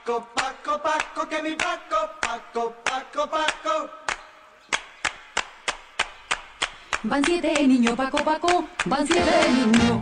Paco, Paco, Paco, que mi Paco, Paco, Paco, Paco. Van 7 niños, Paco, Paco, van 7 niños.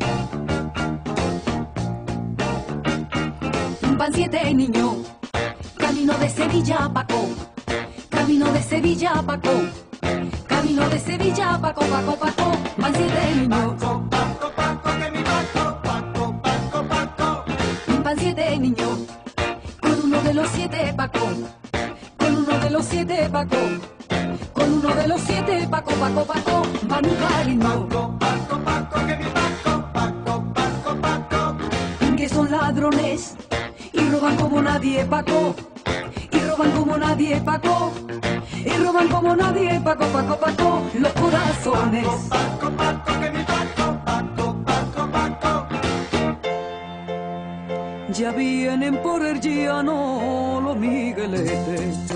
Van 7 niños, camino de Sevilla, Paco, camino de Sevilla, Paco, camino de Sevilla, Paco, Paco, Paco, van 7 niños. Paco, Paco, Paco, que mi Paco, Paco, Paco, Paco. Van 7 niños, con uno de los 7, Paco, con uno de los 7, Paco, con uno de los 7, Paco, Paco, Paco, van un cariño. Paco, Paco, Paco, que mi Paco, Paco, Paco, Paco. Que son ladrones y roban como nadie, Paco, y roban como nadie, Paco, y roban como nadie, Paco, Paco, Paco, los corazones. Paco, Paco, que mi Paco, Paco, Paco, Paco. Ya vienen por el llano los migueletes,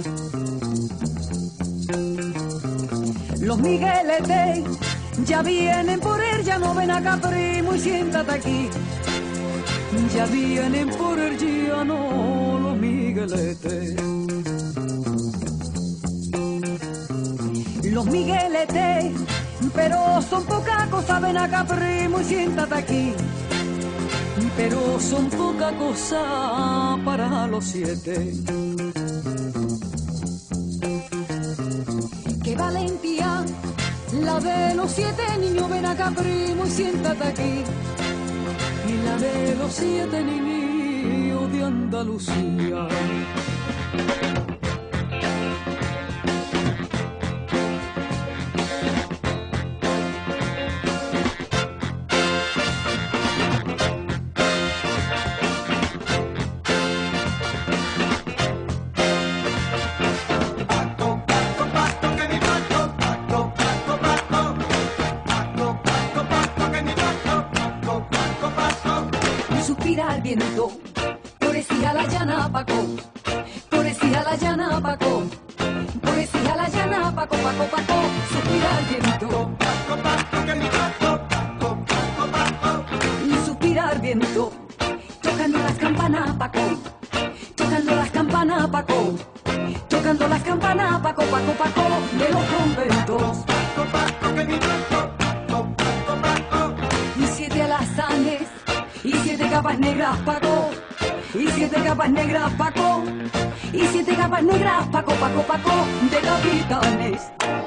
los migueletes, ya vienen por el llano, ven acá primo y siéntate aquí. Ya vienen por el llano los migueletes, los migueletes, pero son poca cosa, ven acá primo y siéntate aquí. Pero son poca cosa para los 7. ¡Qué valentía! La de los 7 niños, ven acá primo y siéntate aquí. Y la de los 7 niños de Andalucía. Suspira el viento, florecía la llana, Paco, florecía la llana, Paco, florecía la llana, Paco, Paco, Paco, suspira el viento, Paco, Paco, que mi Paco, Paco, Paco, Paco. y suspira el viento, tocando las campanas, Paco, tocando las campanas, Paco, tocando las campanas, Paco, Paco, Paco, de los conventos, Paco, Paco, que mi Paco, Paco, Paco, Paco. y 7 alazanes, y 7 capas negras, Paco, y 7 capas negras, Paco, y 7 capas negras, Paco, Paco, Paco, de capitanes.